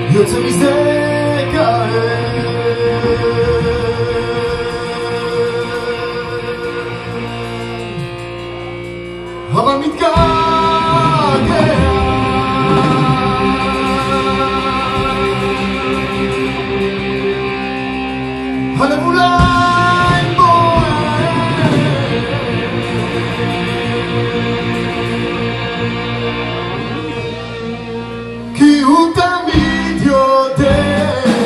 יוצא מזה כעת, אבל מתגעגע, הלב אולי בוער, כי הוא תמיד יודע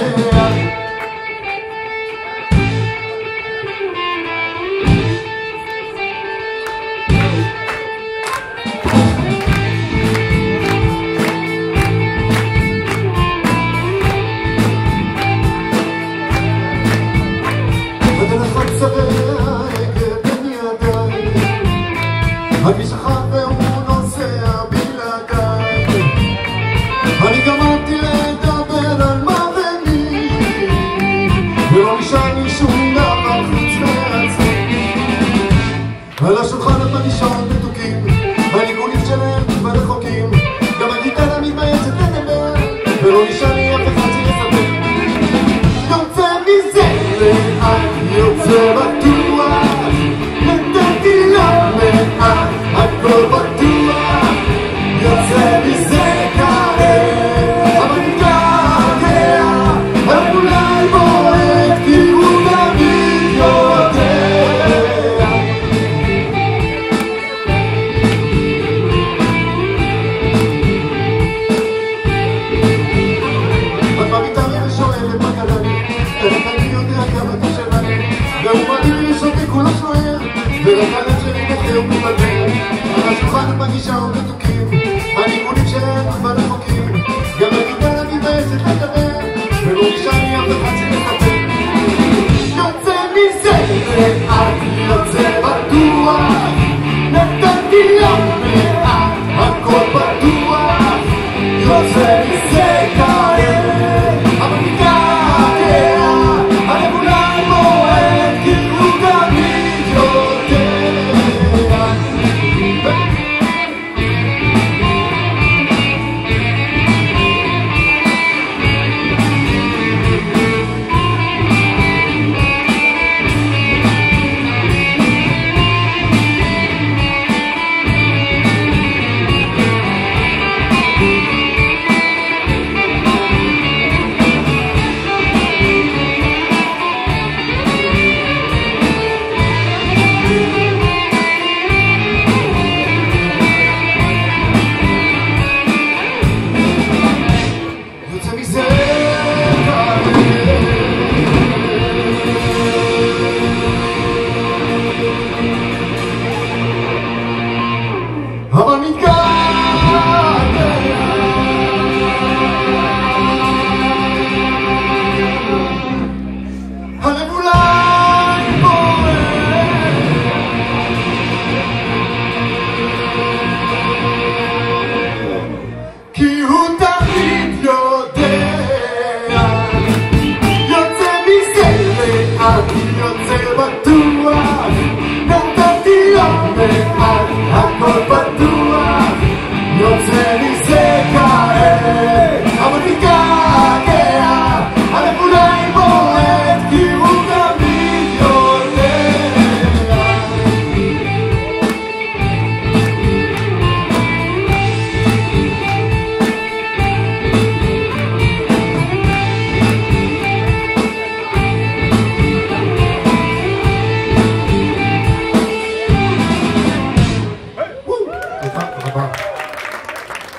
בדרך הצבע עקב בין ידיי, הכביש אחד והוא נוסע בלעדיי, אני גמרתי לדבר על מה ומי, ולא נשאר לי שום דבר חוץ מעצמי. על השולחן הפנישות מתוקים, הניגונים שלהם ברחוקים, גם הגיטרה מתביישת לדבר, ולא נשאר לי אף אחד שיספר. יוצא מזה לאט, יוצא בטוח, נתתי לה מעט, הכל בטוח. יוצא מזה כעת, אבל מתגעגע, אבל אולי בועט, כי הוא תמיד יודע. את במיטה ושואלת מה קרה לי, ורק אני יודע כמה קשה לי, והוא מעניין לי שותי כולה שוער, ורק הלב שלי בכה ומתבלבל, על השולחן הפגישה ומתוקים,